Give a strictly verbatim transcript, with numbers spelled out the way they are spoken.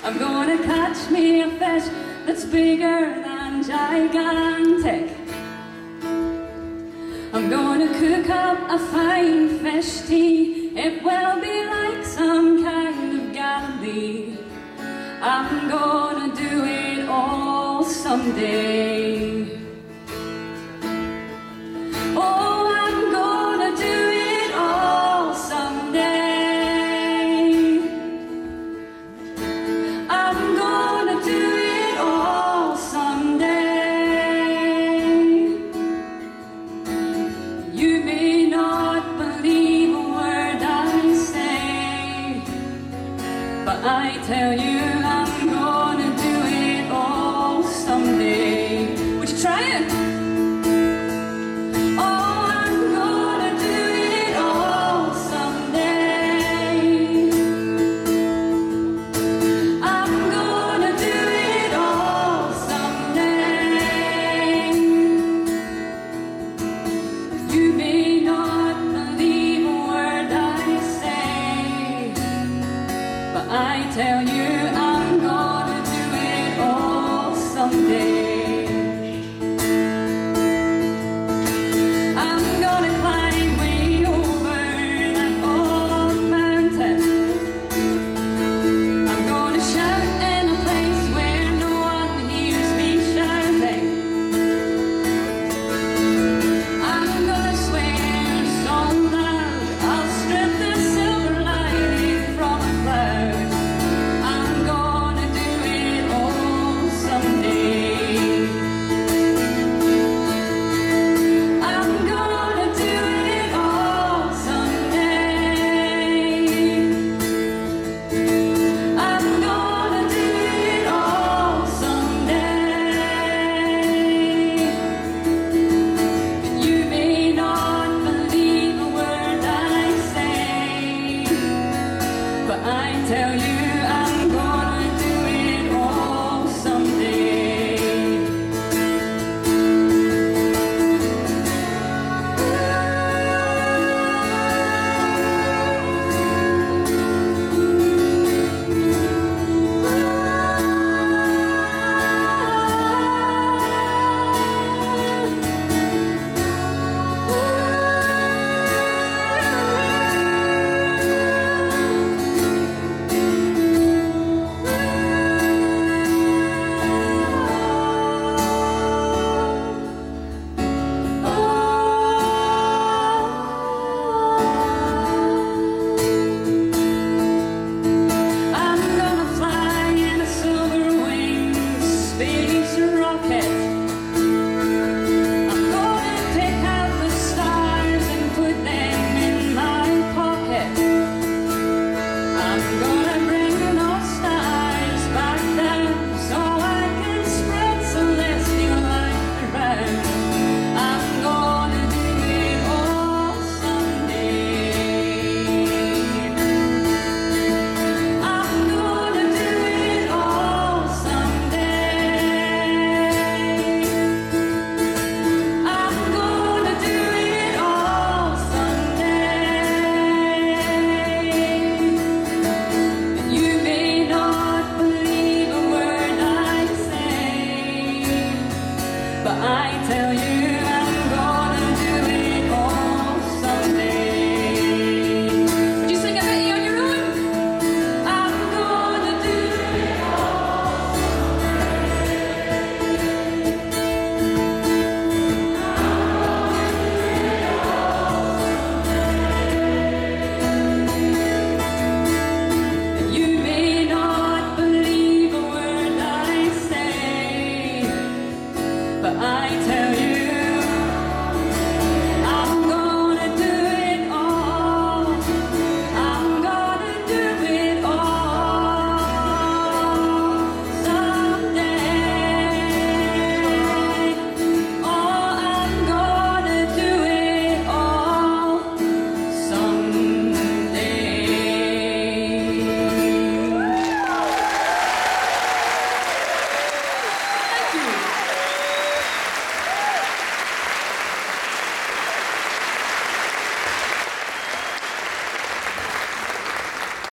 I'm gonna catch me a fish that's bigger than gigantic. I'm gonna cook up a fine fish tea. It will be like some kind of galley. I'm gonna do it all someday. Oh, I'm gonna do it all someday. I'm gonna do it all someday. You may not believe a word I say, but I tell you